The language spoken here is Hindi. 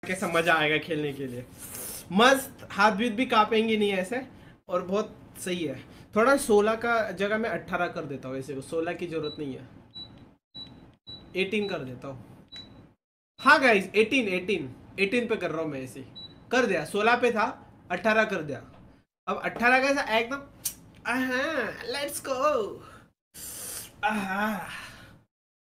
कैसा मजा आएगा खेलने के लिए। मस्त, हाथ बीत भी कांपेंगे नहीं ऐसे, और बहुत सही है। थोड़ा 16 का जगह मैं 18 कर देता हूँ, ऐसे 16 की जरूरत नहीं है, 18 कर देता हूँ। हाँ गाइस 18 18 18 पे कर रहा हूँ मैं, ऐसे कर दिया। 16 पे था, 18 कर दिया। अब 18 का ऐसा एकदम, लेट्स गो।